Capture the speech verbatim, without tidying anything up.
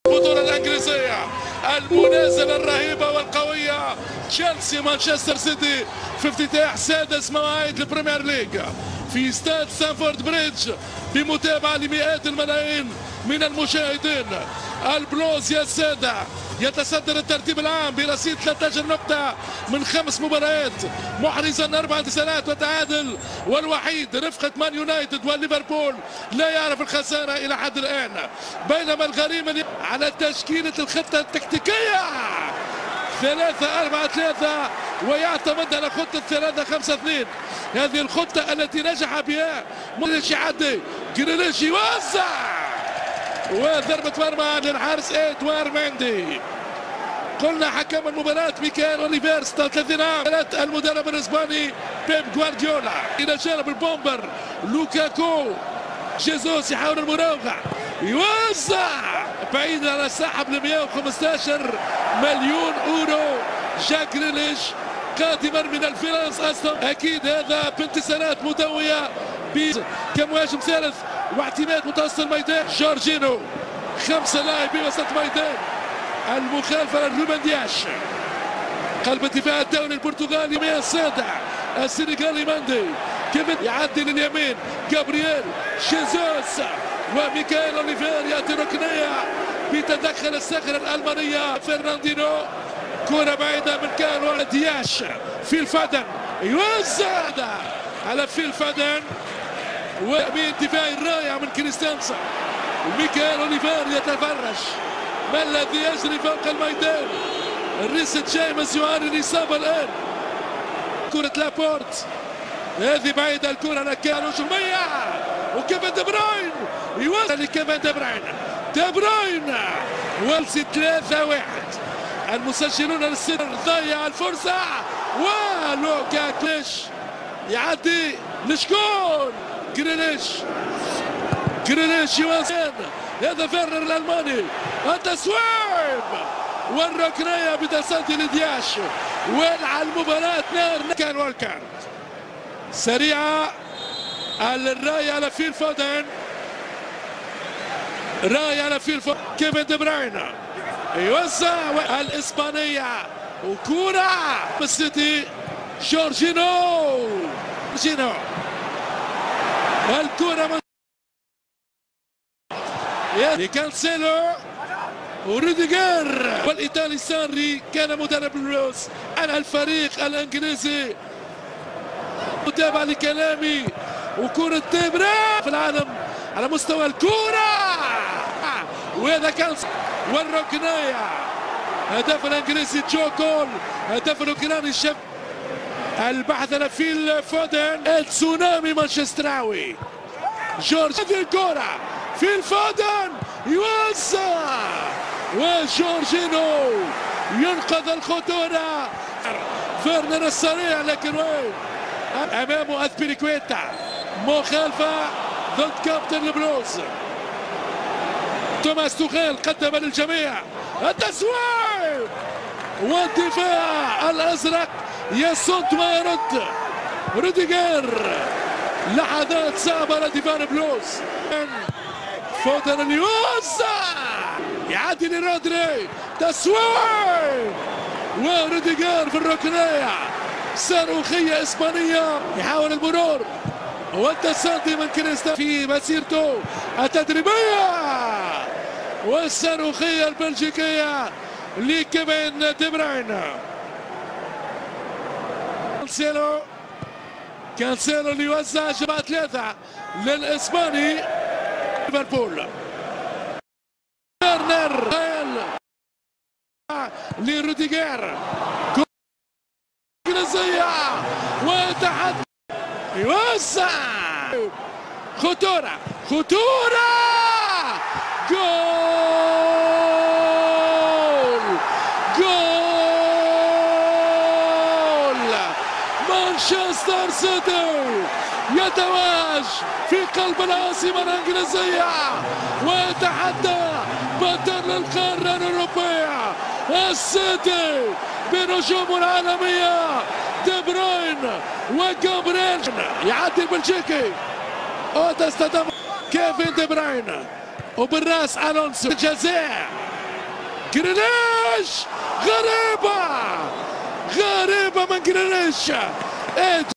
البطولة الإنجليزية، المنازلة الرهيبة والقوية، تشيلسي مانشستر سيتي في افتتاح سادس مواعيد البريمير ليج في استاد ستانفورد بريدج بمتابعة لمئات الملايين من المشاهدين. البلوز يا السادة يتصدر الترتيب العام برصيد ثلاثة عشر نقطة من خمس مباريات، محرزا أربع انتصارات وتعادل، والوحيد رفقة مان يونايتد وليفربول لا يعرف الخسارة إلى حد الآن. بينما الغريم على تشكيلة الخطة التكتيكية ثلاثة أربعة ثلاثة ويعتمد على خطة ثلاثة خمسة اثنين، هذه الخطة التي نجح بها جريليش يعدي، جريليش يوزع وضربة مرمى للحارس إدوار مندي. قلنا حكم المباراة ميكائيل أوليفير ستة وثلاثين عام، المدرب الإسباني بيب غوارديولا. إلى جانب البومبر لوكاكو، جيزوس يحاول المراوغة، يوزع بعيد على سحب ل مئة وخمسة عشر مليون أورو. جاك جريليش قادما من الفرنس أصلا، أكيد هذا بانتصارات مدوية كمهاجم ثالث واعتماد متوسط الميدان. جورجينو خمسة لاعبين وسط ميدان، المخالفة لروبن دياش. قلب الدفاع الدولي البرتغالي ميا السادع، السنغالي ماندي كيفن يعدي لليمين، جابرييل جيزوس وميكائيل أوليفير يأتي ركنية بتدخل الصخرة الألمانية فرناندينو. كرة بعيدة من كان دياش في الفدن، يوزع على في الفدن ومن دفاع رائع من كريستنسن. وميكائيل أوليفير يتفرج ما الذي يجري فوق الميدان. ريس جيمس يعاني الإصابة الآن. كرة لابورت هذه بعيدة، الكرة نكال هجومية وكيفن دي بروين يوصل لكيفن دي بروين، دي بروين والسي ثلاثة واحد. المسجلون للسيتي ضيع الفرصة ولوكا كليش يعدي لشكون جريليش، جريليش يوازن، هذا فيرنر الألماني، التسويب والركنية بتصدي لدياش. ولع المباراة نار. كان والكر سريعة، الراية على فيل فودن، راية على فيل فودن، كيفن دي بروين يوزع الإسبانية وكرة بالسيتي. جورجينو جورجينو الكرة من كانسيلو وروديجر، والإيطالي ساري كان مدرب البلوز على الفريق الإنجليزي. متابعة لكلامي، وكرة تيبرا في العالم على مستوى الكرة، وهذا كان والركنية. هدف الإنجليزي جو كول، هدف الأوكراني الشاب. البحث على فيل فودن، التسونامي مانشستراوي. جورج هذه الكرة فيل فودن يوزع، وجورجينو ينقذ الخطورة. فيرنر السريع لكن وين امامه أسبيليكويتا، مخالفة ضد كابتن البلوز. توماس توخيل قدم للجميع التسويب والدفاع الازرق يصد ما يرد. روديجر لحظات صعبة لدفاع البلوز. فودن يوزع يعدي لرودري، تسويب وروديجر في الركنية. صاروخية إسبانية يحاول المرور والتصدي من كريستال في مسيرته التدريبية، والصاروخية البلجيكية لكيفن دي بروين. كانسيلو كانسيلو اللي يوزع جماعة ثلاثة للإسباني ليفربول. فيرنر لروديجر، انجليزية وتحدي يوزع، خطورة خطورة، جول جول. مانشستر سيتي يتواج في قلب العاصمة الإنجليزية ويتحدى بطل القارة الأوروبية. السيتي بنجومه العالمية دي بروين وجابريل، يعدي البلجيكي وتستدم كيفن دي بروين وبالراس الونسو. الجزاء جريليش غريبة غريبة من جريليش.